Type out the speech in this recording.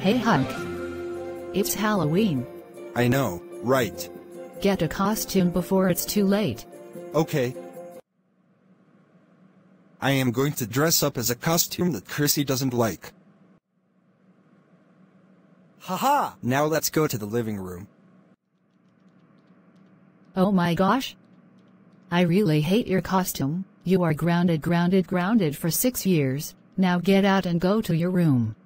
Hey Hunk. It's Halloween. I know, right? Get a costume before it's too late. Okay. I am going to dress up as a costume that Chrissy doesn't like. Haha! Now let's go to the living room. Oh my gosh. I really hate your costume. You are grounded for 6 years. Now get out and go to your room.